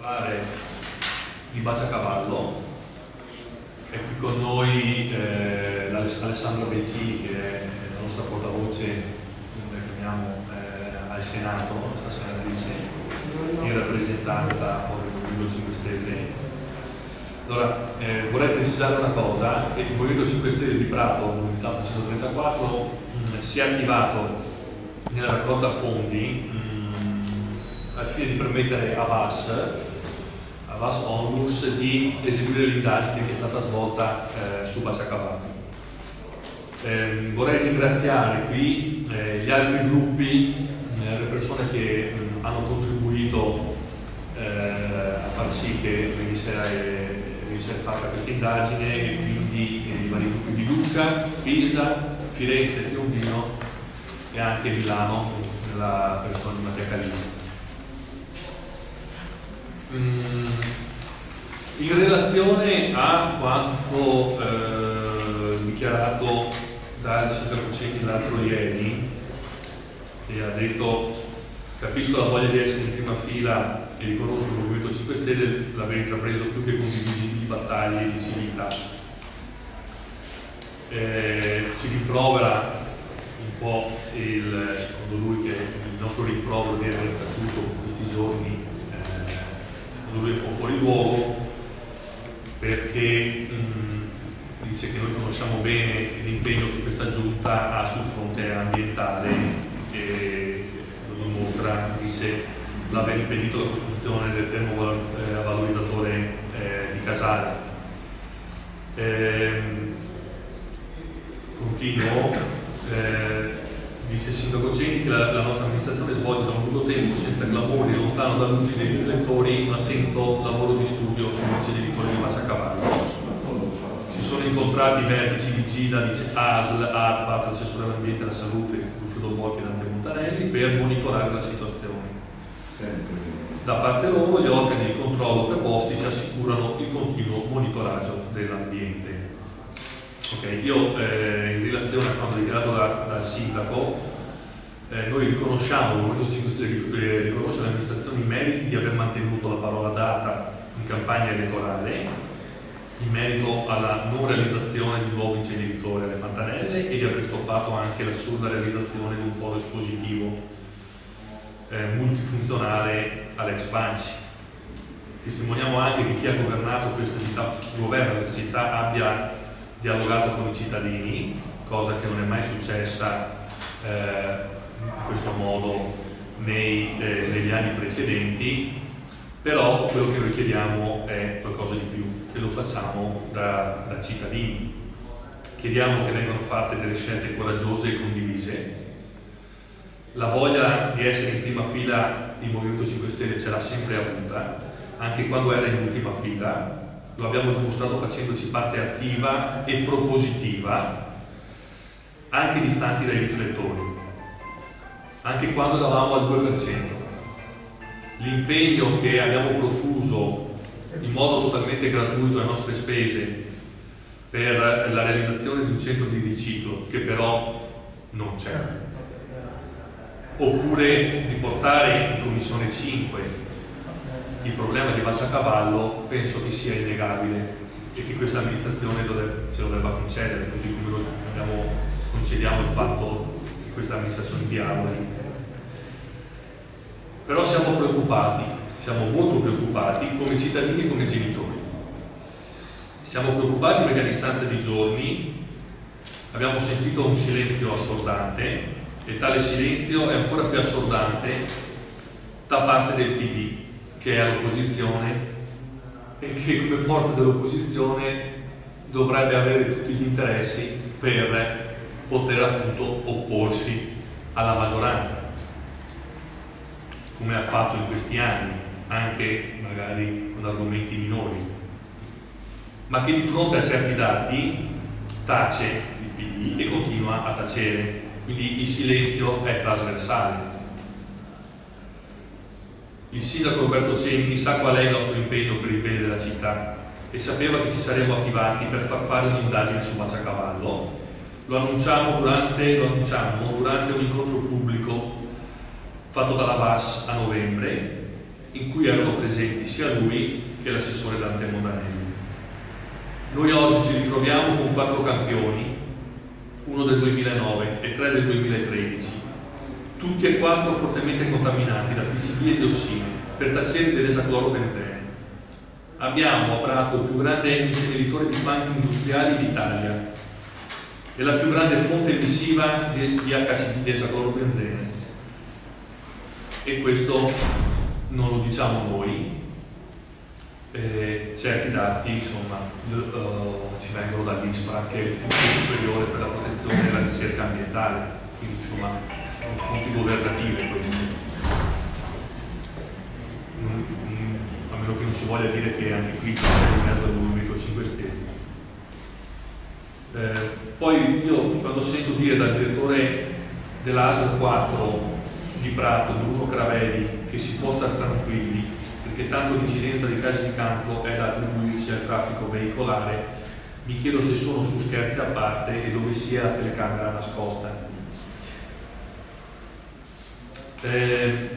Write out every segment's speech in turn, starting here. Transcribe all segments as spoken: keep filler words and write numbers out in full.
parlare di Baciacavallo. È qui con noi eh, Alessandro Beccini, che è la nostra portavoce, come chiamiamo, eh, al Senato, la nostra senatrice, in rappresentanza del Movimento cinque Stelle. Allora, eh, vorrei precisare una cosa: che il Movimento cinque Stelle di Prato, Unità centotrentaquattro, mh, si è attivato nella raccolta fondi mh, al fine di permettere a V A S, a V A S Onlus, di eseguire l'indagine che è stata svolta eh, su Baciacavallo. Eh, vorrei ringraziare qui eh, gli altri gruppi, eh, le persone che mh, hanno contribuito eh, a far sì che venisse, eh, venisse fatta questa indagine, e quindi eh, i vari gruppi di Lucca, Pisa, Firenze, Piombino e anche Milano, nella persona di Mattia Calino. Mm, in relazione a quanto eh, dichiarato dal sindaco Ceni l'altro ieri, che ha detto: capisco la voglia di essere in prima fila e riconosco il Movimento cinque Stelle l'aver intrapreso più che condivisibili battaglie di civiltà. Eh, ci rimprovera un po' il, secondo lui, che il nostro rimprovero di aver taciuto questi giorni eh, secondo lui è un po' fuori luogo, perché mh, dice che noi conosciamo bene l'impegno che questa giunta ha sul fronte ambientale, e lo dimostra, dice, l'aver impedito la costruzione del termovalorizzatore eh, di Casale. Eh, continuo. Eh, dice il sindaco Ceni che la, la nostra amministrazione svolge da un lungo tempo, senza clamori, lontano da luci dei riflettori, un attento lavoro di studio sul inceneritore di Baciacavallo. Si sono incontrati i vertici di GIDA, di A S L, ARPAT, l'assessore all'ambiente e alla salute, Ruffo Bocchi e Dante Montanelli, per monitorare la situazione. Da parte loro, gli organi di controllo preposti ci assicurano il continuo monitoraggio dell'ambiente. Ok, io eh, in relazione a quanto dichiarato da, dal sindaco, eh, noi riconosciamo, il Movimento cinque Stelle riconosce all'amministrazione i meriti di aver mantenuto la parola data in campagna elettorale in merito alla non realizzazione di un nuovo inceneritore alle Pantanelle, e di aver stoppato anche l'assurda realizzazione di un polo espositivo eh, multifunzionale all'ex Banci. Testimoniamo anche che chi ha governato questa città, chi governa questa città, abbia dialogato con i cittadini, cosa che non è mai successa eh, in questo modo nei, eh, negli anni precedenti. Però quello che noi chiediamo è qualcosa di più, e lo facciamo da, da cittadini. Chiediamo che vengano fatte delle scelte coraggiose e condivise. La voglia di essere in prima fila il Movimento cinque Stelle ce l'ha sempre avuta, anche quando era in ultima fila. Lo abbiamo dimostrato facendoci parte attiva e propositiva, anche distanti dai riflettori, anche quando eravamo al due per cento. L'impegno che abbiamo profuso in modo totalmente gratuito a nostre spese per la realizzazione di un centro di riciclo, che però non c'è, oppure di portare in Commissione cinque il problema di Baciacavallo, penso che sia innegabile, e che questa amministrazione dovrebbe, ce lo debba concedere, così come noi abbiamo, concediamo il fatto che questa amministrazione dialoghi. Però siamo preoccupati, siamo molto preoccupati come cittadini e come genitori. Siamo preoccupati perché a distanza di giorni abbiamo sentito un silenzio assordante, e tale silenzio è ancora più assordante da parte del P D, che è all'opposizione e che come forza dell'opposizione dovrebbe avere tutti gli interessi per poter appunto opporsi alla maggioranza, come ha fatto in questi anni, anche magari con argomenti minori, ma che di fronte a certi dati tace il P D e continua a tacere, quindi il silenzio è trasversale. Il sindaco Roberto Ceni sa qual è il nostro impegno per il bene della città, e sapeva che ci saremmo attivati per far fare un'indagine su Baciacavallo. Lo annunciamo durante, lo annunciamo durante un incontro pubblico fatto dalla V A S a novembre, in cui erano presenti sia lui che l'assessore Dante Mondanelli. Noi oggi ci ritroviamo con quattro campioni, uno del duemilanove e tre del duemilatredici, tutti e quattro fortemente contaminati da P C B e diossine per tacere dell'esaclorobenzene. Abbiamo a Prato il più grande inceneritore di fanghi industriali d'Italia e la più grande fonte emissiva di, di H C D, di esaclorobenzene. E questo non lo diciamo noi, eh, certi dati insomma uh, ci vengono dall'ISPRA, che è l'Istituto Superiore per la Protezione e la Ricerca Ambientale, quindi insomma sono fonti governative queste. Mm, mm, a meno che non si voglia dire che anche qui c'è in mezzo al Movimento cinque Stelle. Eh, poi io quando sento dire dal direttore dell'A S L quattro di Prato, Bruno Cravedi, che si può stare tranquilli perché tanto l'incidenza dei casi di cancro è da attribuirsi al traffico veicolare, mi chiedo se sono su scherzi a parte e dove sia la telecamera nascosta. Eh,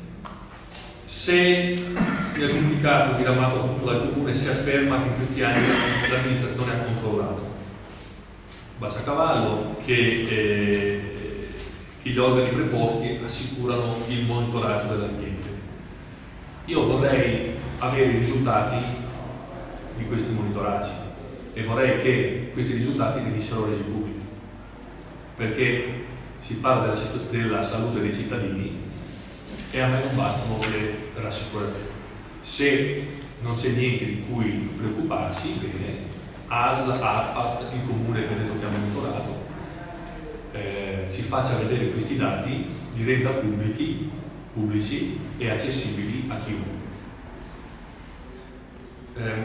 se nel comunicato diramato appunto dal Comune si afferma che in questi anni l'amministrazione ha controllato Baciacavallo, che, eh, che gli organi preposti assicurano il monitoraggio dell'ambiente. Io vorrei avere i risultati di questi monitoraggi e vorrei che questi risultati venissero resi pubblici, perché si parla della, della salute dei cittadini e a me non bastano le rassicurazioni. Se non c'è niente di cui preoccuparsi, bene, A S L, A P A T, il comune che ha detto che ha monitorato, eh, ci faccia vedere questi dati, li renda pubblici, pubblici e accessibili a chiunque. Eh,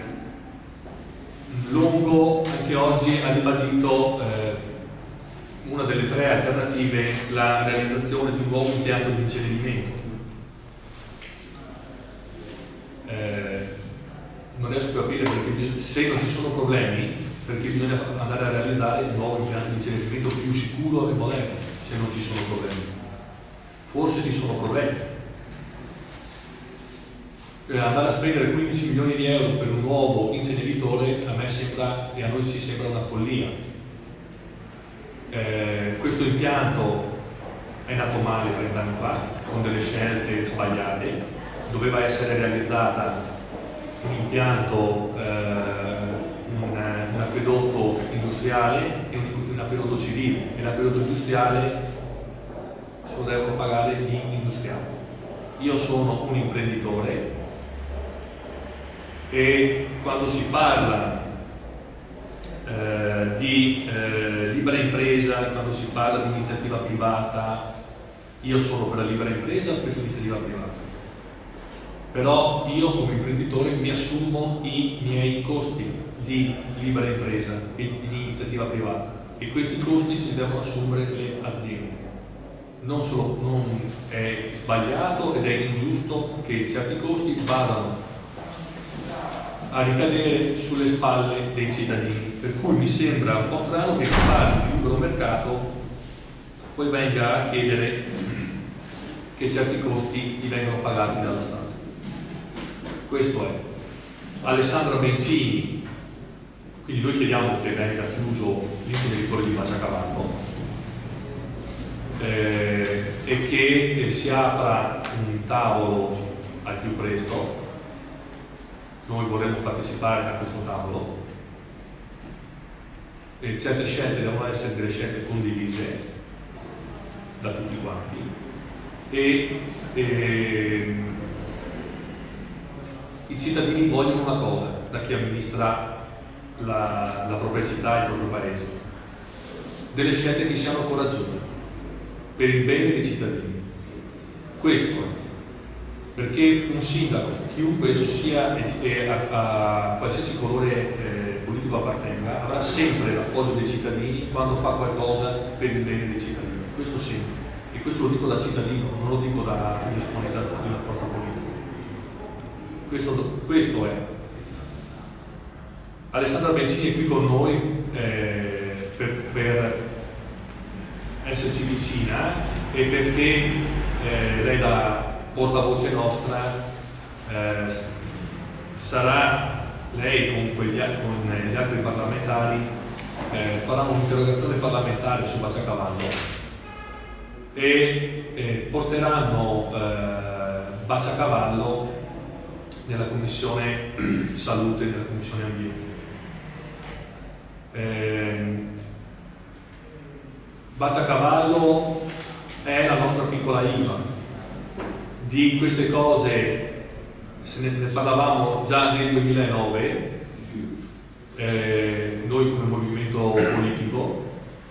Longo anche oggi ha ribadito eh, una delle tre alternative, la realizzazione di un nuovo impianto di incenerimento. Eh, non riesco a capire perché, se non ci sono problemi, perché bisogna andare a realizzare il nuovo impianto di incenerimento più sicuro e moderno, se non ci sono problemi. Forse ci sono problemi. Eh, andare a spendere quindici milioni di euro per un nuovo inceneritore a me sembra, e a noi ci sembra una follia. Eh, questo impianto è nato male trent'anni fa, con delle scelte sbagliate. Doveva essere realizzata un impianto, eh, un, un acquedotto industriale e un, un acquedotto civile, e l'acquedotto industriale se lo devono pagare gli industriali. Io sono un imprenditore e quando si parla eh, di eh, libera impresa, quando si parla di iniziativa privata, io sono per la libera impresa o per l'iniziativa privata. Però io come imprenditore mi assumo i miei costi di libera impresa e di iniziativa privata, e questi costi si devono assumere le aziende. Non, solo, non è sbagliato ed è ingiusto che certi costi vadano a ricadere sulle spalle dei cittadini, per cui mi sembra un po' strano che chi parli di libero mercato poi venga a chiedere che certi costi gli vengano pagati dalla Stato. Questo è. Alessandra Bencini, quindi noi chiediamo che venga chiuso l'inceneritore di Baciacavallo eh, e che eh, si apra un tavolo al più presto. Noi vorremmo partecipare a questo tavolo e certe scelte devono essere delle scelte condivise da tutti quanti e, e i cittadini vogliono una cosa da chi amministra la, la propria città e il proprio paese: delle scelte che siano coraggiose per il bene dei cittadini. Questo è. Perché un sindaco, chiunque esso sia e, e a, a qualsiasi colore eh, politico appartenga, avrà sempre l'appoggio dei cittadini quando fa qualcosa per il bene dei cittadini. Questo sempre. E questo lo dico da cittadino, non lo dico da un esponente di una forza politica. Questo, questo è. Alessandra Bencini è qui con noi eh, per, per esserci vicina e perché eh, lei da portavoce nostra eh, sarà lei con, quegli, con gli altri parlamentari eh, farà un'interrogazione parlamentare su Baciacavallo e eh, porteranno eh, Baciacavallo nella commissione salute, nella commissione ambiente. Eh, Baciacavallo è la nostra piccola I V A. Di queste cose se ne, ne parlavamo già nel duemilanove, eh, noi come movimento politico,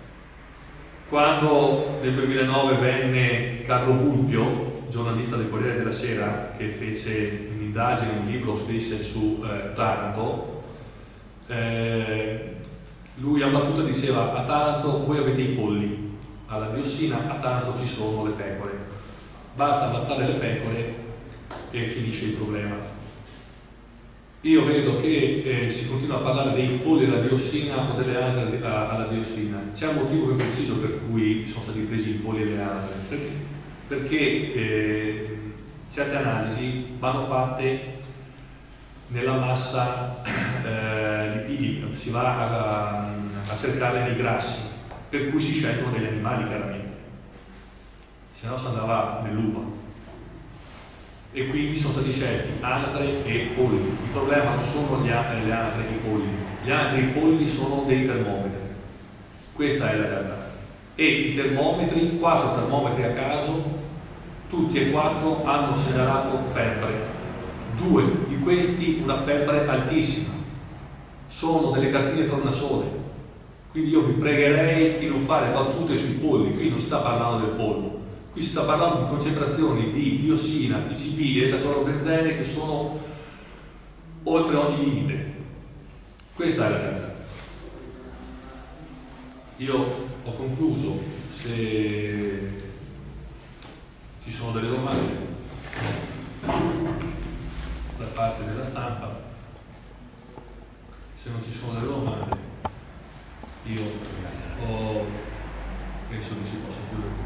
quando nel duemilanove venne Carlo Vulpio, giornalista del Corriere della Sera, che fece un'indagine, un libro, scrisse su eh, Taranto, eh, lui a battuta diceva: a Taranto voi avete i polli, alla diossina a Taranto ci sono le pecore, basta ammazzare le pecore e finisce il problema. Io vedo che eh, si continua a parlare dei polli alla diossina o delle anatre alla diossina. C'è un motivo ben preciso per cui sono stati presi i polli e le anatre, perché, perché eh, certe analisi vanno fatte nella massa eh, lipidica, si va a, a cercare nei grassi, per cui si scelgono degli animali chiaramente, se no si andava nell'uva. E quindi sono stati scelti anatre e polli. Il problema non sono gli, le anatre e i polli, gli anatre e i polli sono dei termometri, questa è la realtà. E i termometri, quattro termometri a caso, tutti e quattro hanno segnalato febbre, due di questi una febbre altissima, sono delle cartine tornasole. Quindi io vi pregherei di non fare battute sui polli, qui non si sta parlando del pollo. Qui si sta parlando di concentrazioni di diossina, P C B e esaclorobenzene che sono oltre ogni limite. Questa è la realtà. Io ho concluso. Se ci sono delle domande da parte della stampa, se non ci sono delle domande, io ho, penso che si possa chiudere.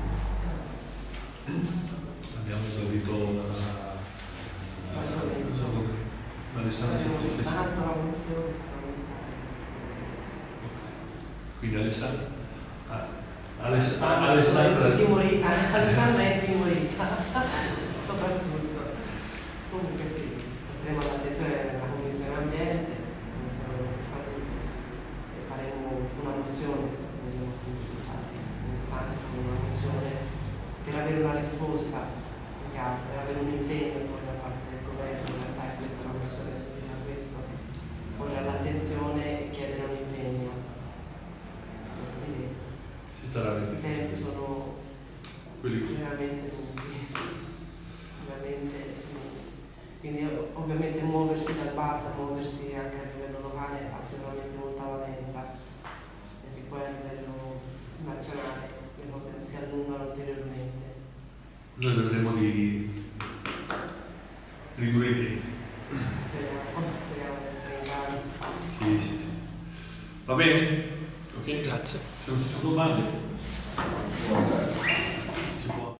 Abbiamo esaurito la Alessandra quindi Alessandra ah, Alessandra Alessandra Alessandra è timorita soprattutto. Comunque sì, porteremo all'attenzione della Commissione Ambiente, Commissione Salute, e faremo una mozione in istanza, una mozione per avere una risposta, più che altro, per avere un impegno poi da parte del governo. In realtà è questa la mozione simile a questo, porre all'attenzione e chiedere un impegno. Quindi si starà i tempi sono veramente lunghi, veramente lunghi. Quindi ovviamente muoversi dal basso, muoversi anche a livello locale ha sicuramente molta valenza, perché poi a livello nazionale le cose si allungano ulteriormente. Noi vedremo di ridurre i tempi. Speriamo, speriamo di essere in grado. Sì, sì, sì. Va bene? Ok? Grazie. Se non ci sono domande.